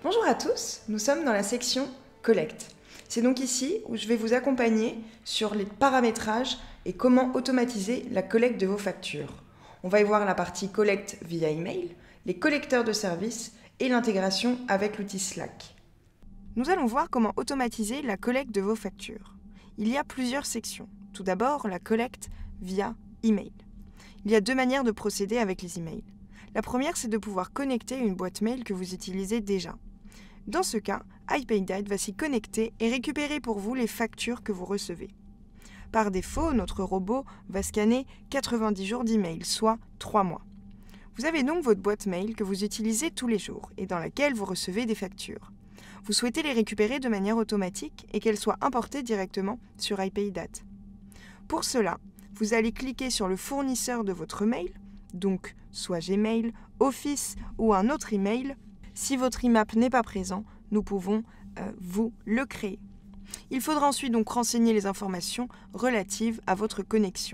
Bonjour à tous, nous sommes dans la section Collect. C'est donc ici où je vais vous accompagner sur les paramétrages et comment automatiser la collecte de vos factures. On va y voir la partie Collect via email, les collecteurs de services et l'intégration avec l'outil Slack. Nous allons voir comment automatiser la collecte de vos factures. Il y a plusieurs sections. Tout d'abord, la collecte via email. Il y a deux manières de procéder avec les emails. La première, c'est de pouvoir connecter une boîte mail que vous utilisez déjà. Dans ce cas, iPayDat va s'y connecter et récupérer pour vous les factures que vous recevez. Par défaut, notre robot va scanner 90 jours d'email, soit 3 mois. Vous avez donc votre boîte mail que vous utilisez tous les jours et dans laquelle vous recevez des factures. Vous souhaitez les récupérer de manière automatique et qu'elles soient importées directement sur iPayDat. Pour cela, vous allez cliquer sur le fournisseur de votre mail, donc soit Gmail, Office ou un autre email. Si votre IMAP n'est pas présent, nous pouvons vous le créer. Il faudra ensuite donc renseigner les informations relatives à votre connexion.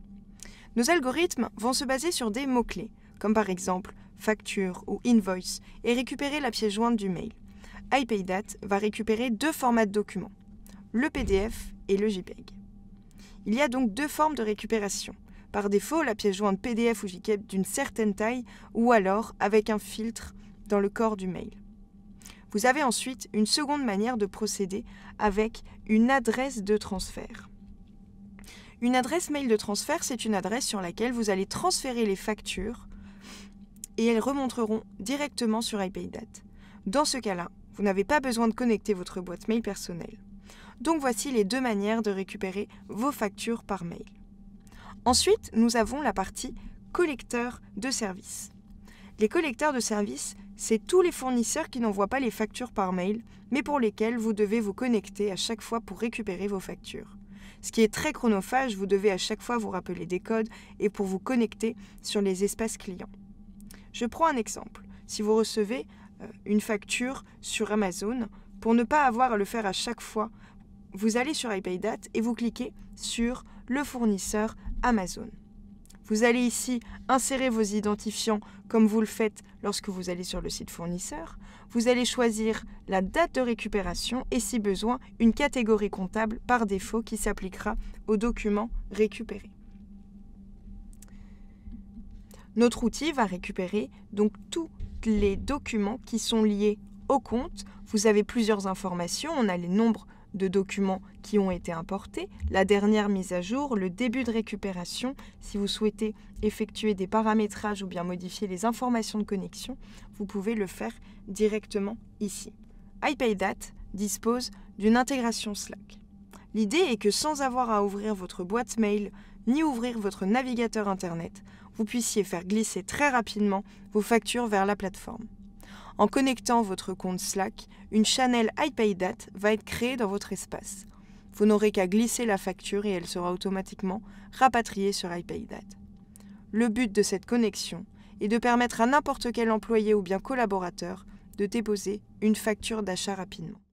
Nos algorithmes vont se baser sur des mots-clés, comme par exemple facture ou invoice, et récupérer la pièce jointe du mail. iPayDat va récupérer deux formats de documents, le PDF et le JPEG. Il y a donc deux formes de récupération. Par défaut, la pièce jointe PDF ou JPEG d'une certaine taille, ou alors avec un filtre dans le corps du mail. Vous avez ensuite une seconde manière de procéder avec une adresse de transfert. Une adresse mail de transfert, c'est une adresse sur laquelle vous allez transférer les factures et elles remonteront directement sur iPayDat. Dans ce cas-là, vous n'avez pas besoin de connecter votre boîte mail personnelle. Donc voici les deux manières de récupérer vos factures par mail. Ensuite, nous avons la partie collecteurs de services. Les collecteurs de services, c'est tous les fournisseurs qui n'envoient pas les factures par mail, mais pour lesquels vous devez vous connecter à chaque fois pour récupérer vos factures. Ce qui est très chronophage, vous devez à chaque fois vous rappeler des codes et pour vous connecter sur les espaces clients. Je prends un exemple. Si vous recevez une facture sur Amazon, pour ne pas avoir à le faire à chaque fois, vous allez sur iPayDat et vous cliquez sur le fournisseur Amazon. Vous allez ici insérer vos identifiants comme vous le faites lorsque vous allez sur le site fournisseur. Vous allez choisir la date de récupération et si besoin, une catégorie comptable par défaut qui s'appliquera aux documents récupérés. Notre outil va récupérer donc tous les documents qui sont liés au compte. Vous avez plusieurs informations, on a les nombres de documents qui ont été importés, la dernière mise à jour, le début de récupération. Si vous souhaitez effectuer des paramétrages ou bien modifier les informations de connexion, vous pouvez le faire directement ici. iPayDat dispose d'une intégration Slack. L'idée est que sans avoir à ouvrir votre boîte mail ni ouvrir votre navigateur Internet, vous puissiez faire glisser très rapidement vos factures vers la plateforme. En connectant votre compte Slack, une channel iPayDat va être créée dans votre espace. Vous n'aurez qu'à glisser la facture et elle sera automatiquement rapatriée sur iPayDat. Le but de cette connexion est de permettre à n'importe quel employé ou bien collaborateur de déposer une facture d'achat rapidement.